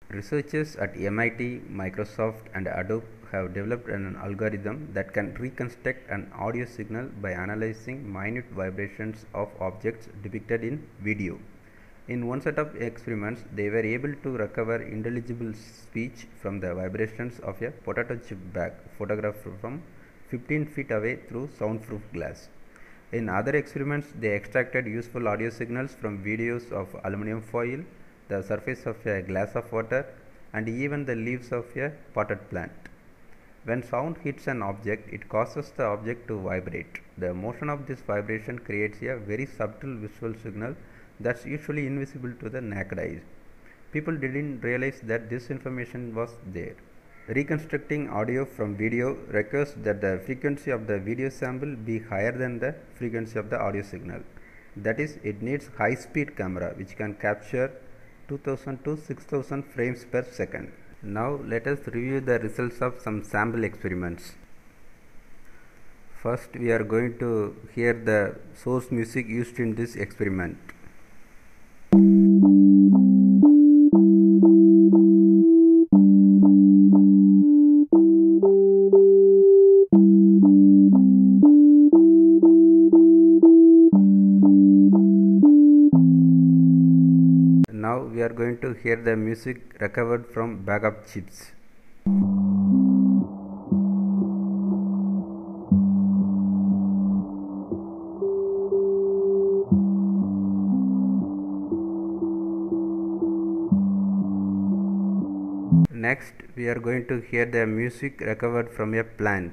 Researchers at MIT, Microsoft, and Adobe have developed an algorithm that can reconstruct an audio signal by analyzing minute vibrations of objects depicted in video. In one set of experiments, they were able to recover intelligible speech from the vibrations of a potato chip bag photographed from 15 feet away through soundproof glass. In other experiments, they extracted useful audio signals from videos of aluminum foil, the surface of a glass of water, and even the leaves of a potted plant. When sound hits an object, it causes the object to vibrate. The motion of this vibration creates a very subtle visual signal that's usually invisible to the naked eye. People didn't realize that this information was there. Reconstructing audio from video requires that the frequency of the video sample be higher than the frequency of the audio signal. That is, it needs high-speed camera which can capture 2000 to 6000 frames per second. Now let us review the results of some sample experiments. First, we are going to hear the source music used in this experiment. Now we are going to hear the music recovered from bag of chips. Next, we are going to hear the music recovered from a plant.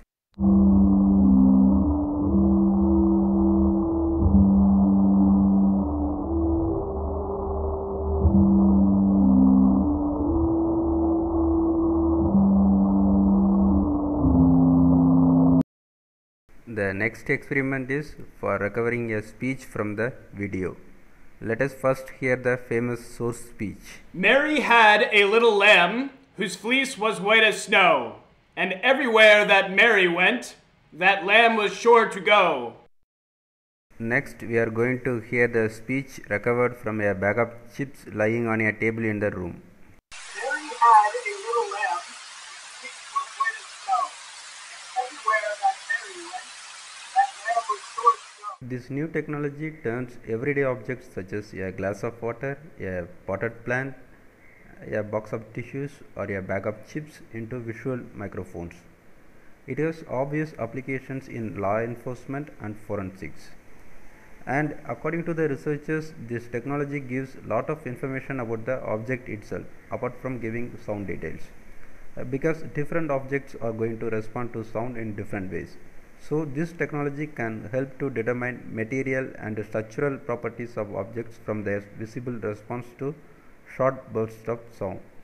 The next experiment is for recovering a speech from the video. Let us first hear the famous source speech. Mary had a little lamb whose fleece was white as snow, and everywhere that Mary went, that lamb was sure to go. Next, we are going to hear the speech recovered from a bag of chips lying on a table in the room. Mary had a little lamb whose fleece was white as snow, and everywhere that Mary went, that lamb was sure to go. This new technology turns everyday objects such as a glass of water, a potted plant, a box of tissues, or a bag of chips into visual microphones. It has obvious applications in law enforcement and forensics. And according to the researchers, this technology gives a lot of information about the object itself, apart from giving sound details. Because different objects are going to respond to sound in different ways. So this technology can help to determine material and structural properties of objects from their visible response to short bursts of sound.